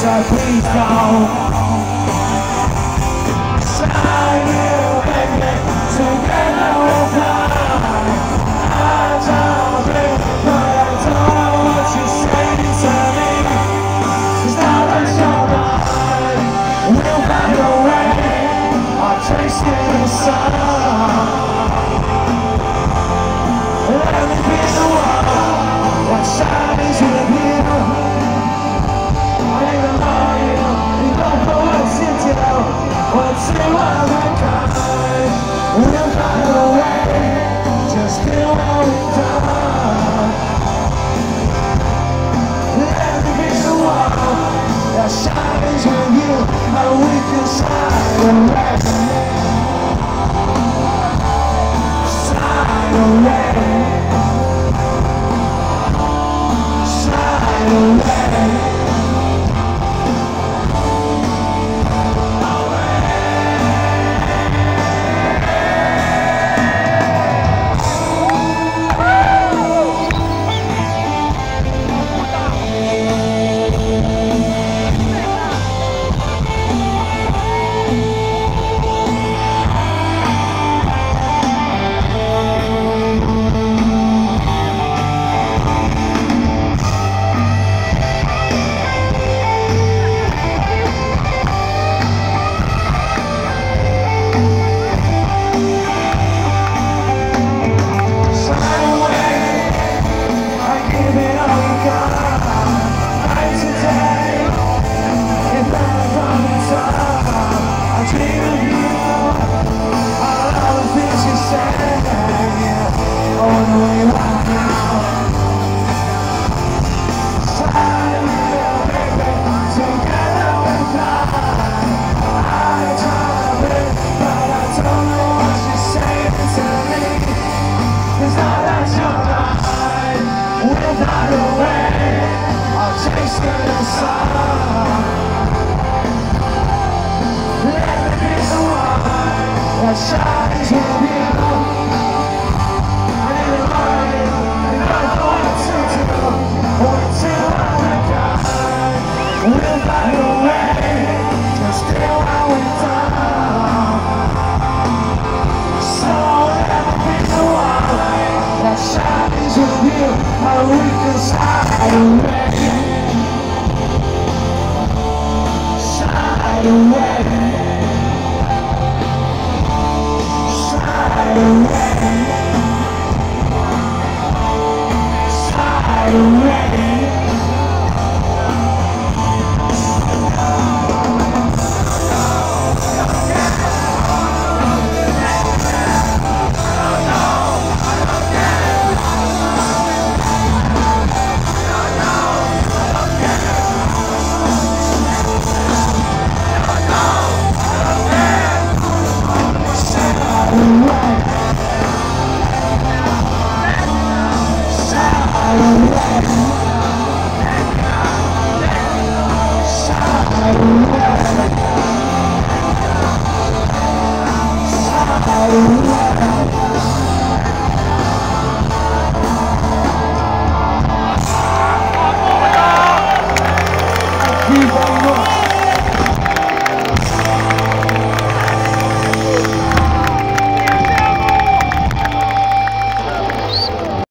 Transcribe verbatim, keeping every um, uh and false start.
so please don't. Sign you, baby, together with her. I don't blame, but I don't know what you say to me. It's not that you're mine, we'll find a way. I'll trace it in the sun. Let me be the one that shines with you. What's the other kind? We'll find a way, just do what we've done. Let me be the one that shines with you, and we can slide away. Slide away. Slide away. That shines with you. I need a mind, and I know what to do. Until I'm gone, we'll find a way, just do what we've done. So let me be the one that shines with you, and we can slide away. Slide away. Slide away. Slide away. Slide away.